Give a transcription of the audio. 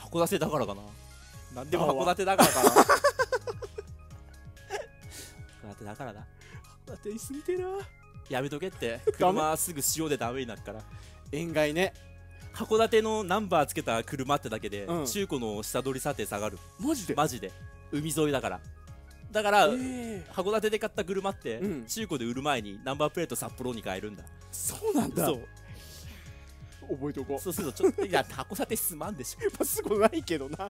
函館だからかな。なんでも函館だからかな。函館だからだ。 函館に住みてえな。 やめとけって。車すぐ塩でダメになるから。 塩害ね。 函館のナンバーつけた車ってだけで、 うん中古の下取り査定下がる。 マジで。 マジで。海沿いだから。だから、函館で買った車って、 うん中古で売る前にナンバープレート札幌に変えるんだ。 そうなんだ。 そう。 覚えておこう。 そうするとちょっと、いや、函館すまんでしょ。 すごないけどな。